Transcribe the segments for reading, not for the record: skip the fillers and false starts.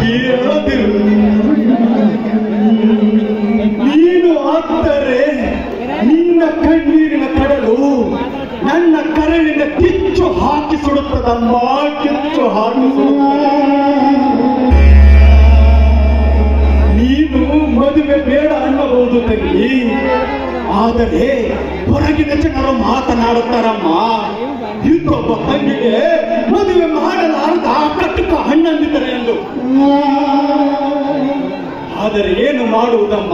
ಹಾಕಿ ಅಳದಿರು. ನೀನು ಅತ್ತರೆ ನಿನ್ನ ಕಣ್ಣೀರಿನ ಕಡಲು ನನ್ನ ಕರಳಿನ ಕಿಚ್ಚು ಹಾಕಿ ಸುಡುತ್ತದಮ್ಮ, ಕಿಚ್ಚು ಹಾಕಿ ಸುಡುತ್ತದೆ. ನೀನು ಮದುವೆ ಬೇಡ ಅನ್ನಬಹುದು ತಂಗಿ, ಆದರೆ ಹೊರಗಿನ ಜನರು ಮಾತನಾಡುತ್ತಾರಮ್ಮ, ಇನ್ನೊಬ್ಬ ತಂಗಿಗೆ ಮದುವೆ ಮಾಡಲಾರದ ಕಟ್ಟುಕ ಹಣ್ಣಂದಿದ್ದಾರೆ ಎಂದು. ಆದರೆ ಏನು ಮಾಡುವುದಮ್ಮ,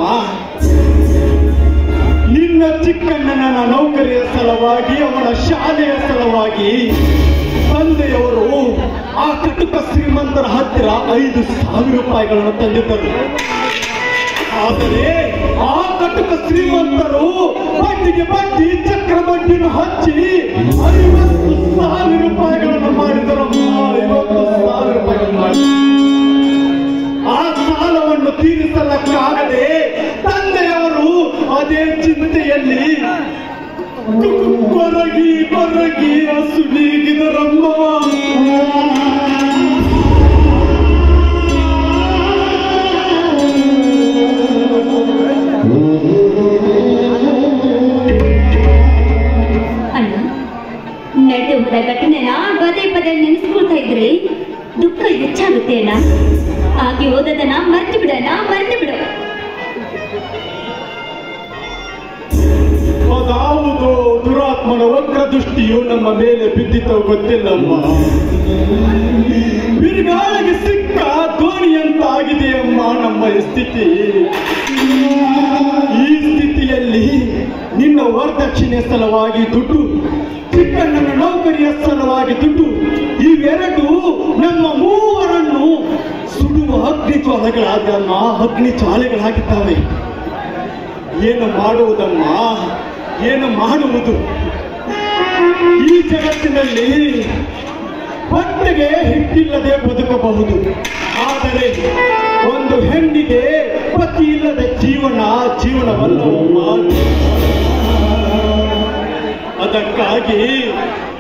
ನಿನ್ನ ಚಿಕ್ಕಣ್ಣನ ನೌಕರಿಯ ಸಲುವಾಗಿ, ಅವಳ ಶಾಲೆಯ ಸಲುವಾಗಿ ತಂದೆಯವರು ಆ ಕಟುಕ ಶ್ರೀಮಂತರ ಹತ್ತಿರ 5,000 ರೂಪಾಯಿಗಳನ್ನು ತಂದಿದ್ದರು. ಆದರೆ ಆ ಕಟುಕ ಶ್ರೀಮಂತರು ಬಡ್ಡಿಗೆ ಬಡ್ಡಿ ಚಕ್ರ ಬಡ್ಡಿಯನ್ನು ಹಚ್ಚಿ 50,000 ರೂಪಾಯಿಗಳನ್ನು ಮಾಡಿದರಮ್ಮ. 50,000 ರೂಪಾಯಿಗಳನ್ನು ಮಾಡಿ ಆ ಸಾಲವನ್ನು ತೀರಿಸಲಕ್ಕಾಗದೆ ತಂದೆಯವರು ಅದೇ ಚಿಂತೆಯಲ್ಲಿ ಕೊರಗಿ ಕೊರಗಿ ಸುನೀಗಿದರಮ್ಮ. ಅಣ್ಣ, ನಡೆದು ಹೋದ ಘಟನೆನ ಪದೇ ಪದೇ ನೆನೆಸ್ಕೊಳ್ತಾ ಇದ್ರೆ ದುಃಖ ಹೆಚ್ಚಾಗುತ್ತೆ ಅಣ್ಣ. ಹಾಗೆ ಓದೋದನ್ನ ಮರ್ತು ಬಿಡೋಣ, ಮರ್ತು ಬಿಡು. ಅದಾವುದೋ ದುರಾತ್ಮನ ವಕ್ರ ದೃಷ್ಟಿಯು ನಮ್ಮ ಮೇಲೆ ಬಿದ್ದಿತ್ತೋ ಗೊತ್ತಿಲ್ಲಮ್ಮ. ಬಿರುಗಾಳಿಗೆ ಸಿಕ್ಕ ದೋಣಿಯಂತಾಗಿದೆಯಮ್ಮ ನಮ್ಮ ಸ್ಥಿತಿ. ಈ ಸ್ಥಿತಿಯಲ್ಲಿ ನಿನ್ನ ವರದಕ್ಷಿಣೆ ಸಲುವಾಗಿ ದುಡ್ಡು, ಚಿಕ್ಕಣ್ಣನ ನೌಕರಿಯ ಸಲುವಾಗಿ ದುಡ್ಡು, ಇವೆರಡು ನಮ್ಮ ಮೂವರನ್ನು ಸುಡುವ ಅಗ್ನಿ ಜ್ವಾಲೆಗಳಾಗಿದ್ದಾವೆ. ಏನು ಮಾಡುವುದಮ್ಮ, ಏನು ಮಾಡುವುದು? ಈ ಜಗತ್ತಿನಲ್ಲಿ ಹೊಟ್ಟೆಗೆ ಹಿಟ್ಟಿಲ್ಲದೆ ಬದುಕಬಹುದು, ಆದರೆ ಒಂದು ಹೆಣ್ಣಿಗೆ ಪತಿ ಇಲ್ಲದ ಜೀವನವಲ್ಲವಮ್ಮ. ಅದಕ್ಕಾಗಿ